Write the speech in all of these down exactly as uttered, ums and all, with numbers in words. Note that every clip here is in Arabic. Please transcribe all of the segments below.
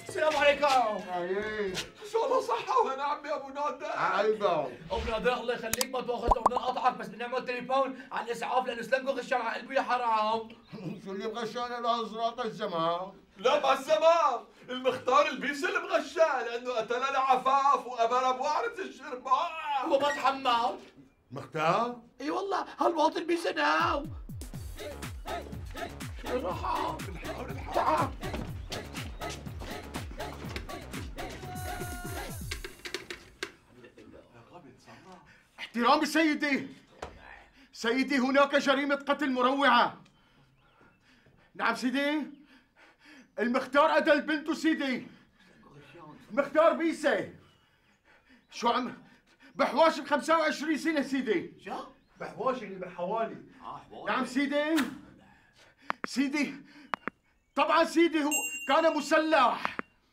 السلام عليكم. ايه شو الله صحة ونعم يا ابو نادر. عيبا ابو نادر الله يخليك ما تواخذنا بدنا نقطعك بس بنعمل تليفون على الاسعاف لانه سلمكم غشام على قلبي يا حرام. شو اللي مغشان الازرق الزمان؟ لا ما الزمان، المختار البيس اللي مغشاه لانه قتلنا عفاف وابر ابو عرس الشربان. هو ما تحمل؟ مختار؟ اي والله هالواطن بيسناو. شو راح؟ تعال احترامي سيدي، سيدي هناك جريمة قتل مروعة. نعم سيدي، المختار قتل بنته سيدي، مختار بيسة. شو عم بحواش ال خمسة وعشرين سنة سيدي. شو؟ بحواش اللي بحوالي. اه حوالي. نعم سيدي، سيدي طبعا سيدي هو كان مسلح.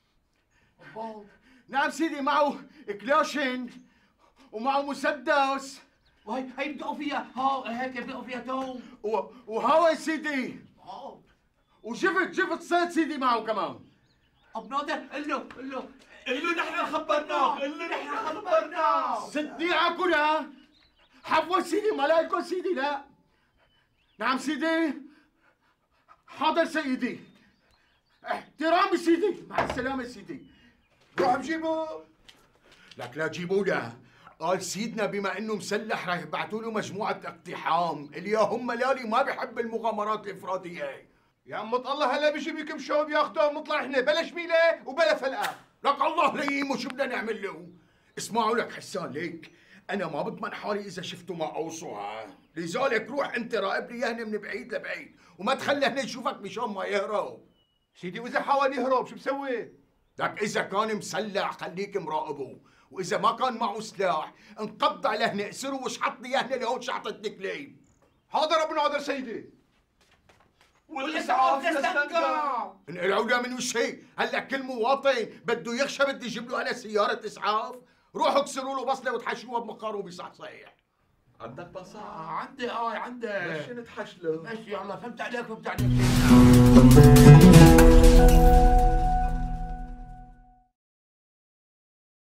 نعم سيدي معه كلاشين ومعه مسدس. وهي هي بدقوا فيها، ها هيك بدقوا فيها توم. وهوا سيدي اه وجفت جفت صيد سيدي معه كمان. ابو نادر قل له قل له قل له نحن خبرناك، قل له نحن خبرناك. صدقني عكنا حفوة سيدي ملايكو سيدي. لا نعم سيدي، حاضر سيدي، احترامي سيدي. مع السلامة سيدي. روح بجيبه. لك لا جيبوا له، قال سيدنا بما انه مسلح راح يبعثوا له مجموعة اقتحام، اليوم ملالي ما بحب المغامرات الافرادية. يا عم الله هلا بيجي بكم شوب ياخذوه ونطلع احنا بلا شميله وبلا فلقه. لك الله ليمه شو بدنا نعمل له؟ اسمعوا لك حسان ليك، انا ما بضمن حالي اذا شفتوا ما اوصوها، لذلك روح انت راقب لي اياهن من بعيد لبعيد وما تخلي هن يشوفك مشان ما يهرب. سيدي واذا حاول يهرب شو بسوي؟ لك اذا كان مسلح خليك مراقبه، واذا ما كان معه سلاح انقض عليه نأسره واشحط لي اياهن لهون شحطة كليب. حاضر ابو نادر سيدي. والاسعاف تستنقع. انقلعوا له من وش هي؟ هلا كل مواطن بده يخشى بدي يجيب له انا سيارة اسعاف؟ روحوا اكسروا له بصله وتحشوها بمقاره بصحصح. عندك بصل؟ آه عندي اه عندي. مشي نتحش له. ماشي يلا فهمت عليك فهمت عليك.